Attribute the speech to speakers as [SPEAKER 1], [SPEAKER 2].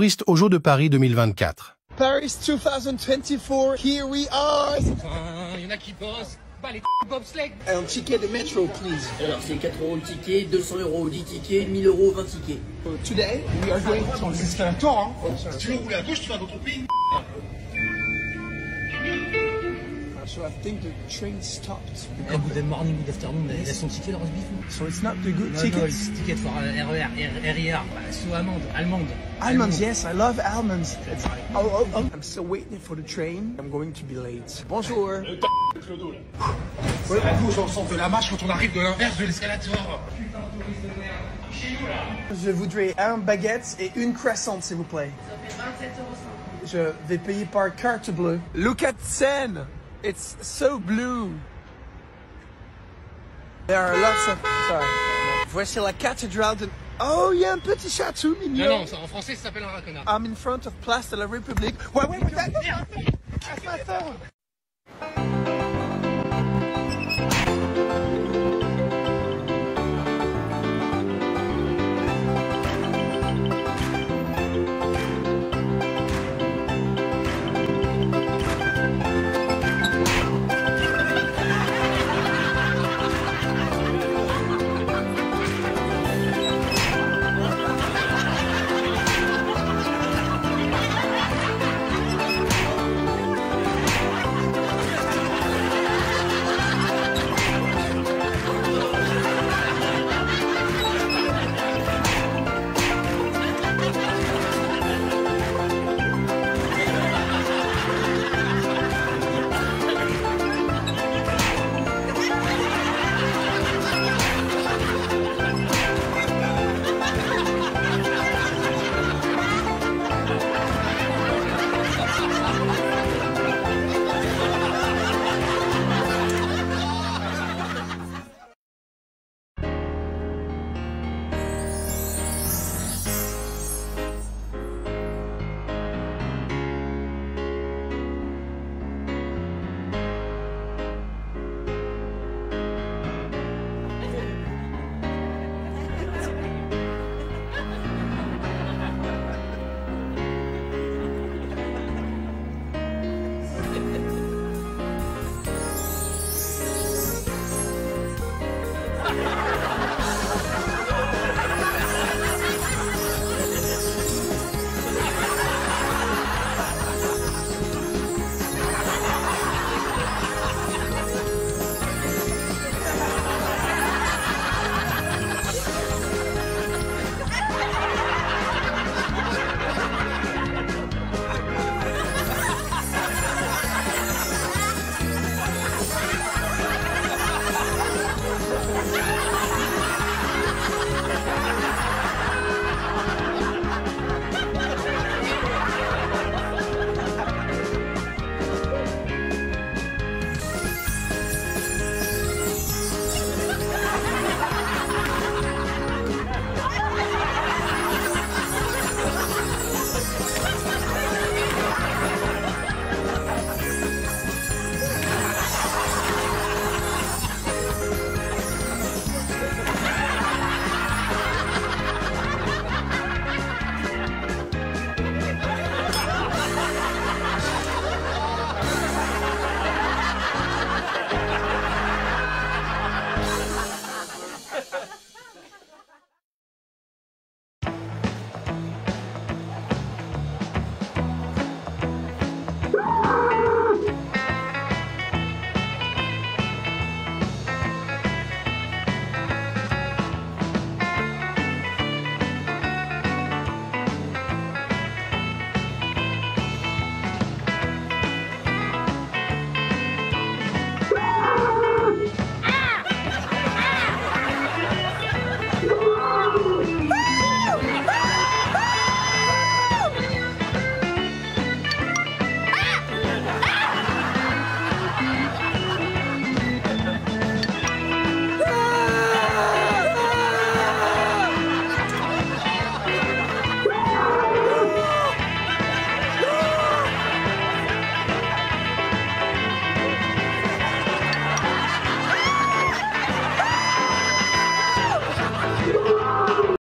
[SPEAKER 1] touristes aux Jeux de Paris 2024.
[SPEAKER 2] Paris 2024, here we are.
[SPEAKER 3] Il y en a qui bossent. Bah les bobsleigh.
[SPEAKER 2] Un ticket de métro, please.
[SPEAKER 4] Alors c'est 4 € le ticket, 200 € 10 tickets, 1000 € 20 tickets.
[SPEAKER 2] Today, we are going to...
[SPEAKER 5] C'est un temps, hein. Si tu veux rouler à gauche, tu vas dans ton pays.
[SPEAKER 2] So I think the train stopped.
[SPEAKER 3] Good morning, good afternoon, il a son ticket le rosbif.
[SPEAKER 2] So it's not the good
[SPEAKER 3] No,
[SPEAKER 2] tickets?
[SPEAKER 3] no, it's ticket for RER, sous allemande.
[SPEAKER 2] Almonds, yes, I love almonds. Oh. I'm still waiting for the train. I'm going to be late. Bonjour.
[SPEAKER 5] Clodo, là. Ouais, à gauche, dans le sens de la marche, quand on arrive de l'inverse de l'escalator.
[SPEAKER 3] Putain de touriste de merde. Chez nous, là.
[SPEAKER 2] Je voudrais un baguette et une croissante, s'il vous plaît.
[SPEAKER 6] Ça fait 27,50 €.
[SPEAKER 2] Je vais payer par carte bleue. Look at Seine. It's so blue. There are lots of... Sorry. Voici la cathédrale de... Oh, il y a un petit château mignon.
[SPEAKER 3] Non, en français, ça s'appelle un raconnard.
[SPEAKER 2] I'm in front of Place de la République. Ouais, that's my phone.